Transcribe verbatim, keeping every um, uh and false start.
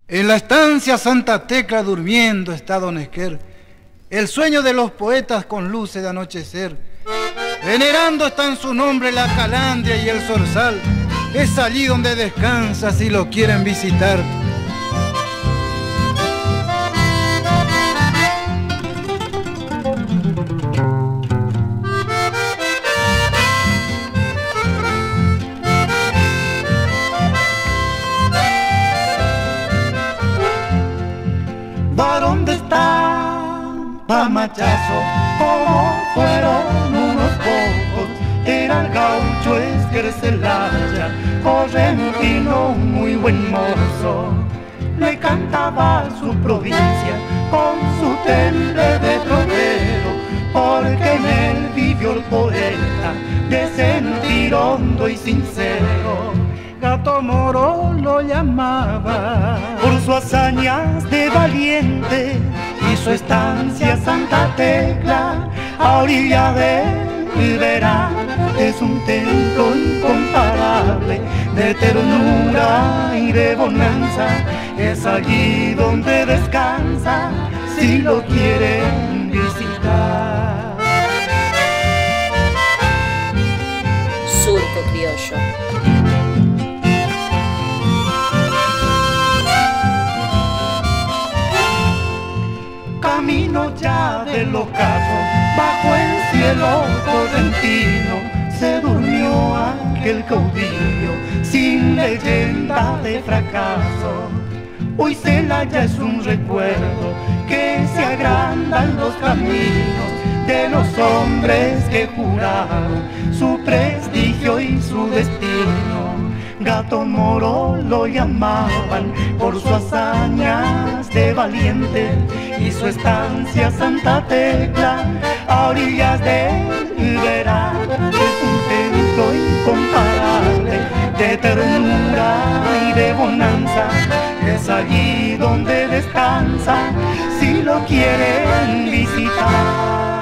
En la estancia Santa Tecla durmiendo está Don Esquer, el sueño de los poetas con luces de anochecer. Venerando está en su nombre la calandria y el zorzal, es allí donde descansa si lo quieren visitar. ¿Va dónde está Pamachazo? Como fueron unos pocos, era el gaucho Esquer Celaya, correntino, muy buen mozo. Le cantaba a su provincia con su temple de trovero, porque en él vivió el poeta de sentir hondo y sincero. Gato Moro lo llamaba por sus hazañas de valiente y su estancia Santa Tecla a orilla del Verán es un templo incomparable de ternura y de bonanza. Es allí donde descansa si lo quieren visitar. Surco criollo. Camino ya del ocaso, bajo el cielo correntino, se durmió aquel caudillo sin leyenda de fracaso. Hoy Celaya es un recuerdo que se agrandan los caminos de los hombres que juraron su prestigio y su destino. Gato Moro lo llamaban por sus hazañas de valiente y su estancia Santa Tecla a orillas del Verán es un templo incomparable de ternura y de bonanza. Es allí donde descansa si lo quieren visitar.